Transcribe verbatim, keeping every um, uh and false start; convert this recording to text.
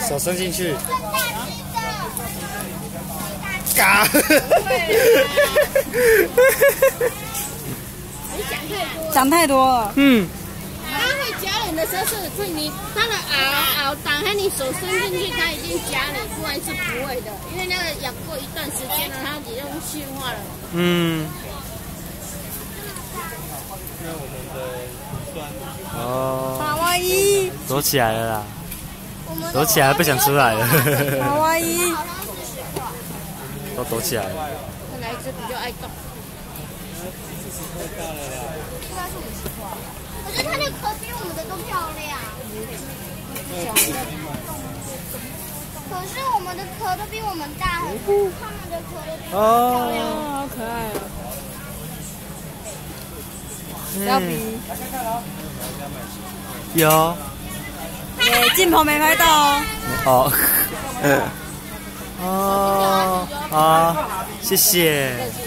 手伸进去，嘎！ 讲太多了。 嗯。 它会夹人的时候是，是你它的螯螯打开，你手伸进去，它已经夹你，不然是不会的，因为那个养过一段时间了，它已经驯化了。 嗯。哦。 卡哇伊。 躲起来了啦。躲起来不想出来了。 卡哇伊。 都躲起来了。 看哪一只比较爱动？ 我觉得它的壳比我们的都漂亮。可是我们的壳都比我们大很多，他们的壳都比我们漂亮。 哦，好可爱哦！要比有。 耶，镜头没拍到哦。 哦。嗯。哦。好，谢谢。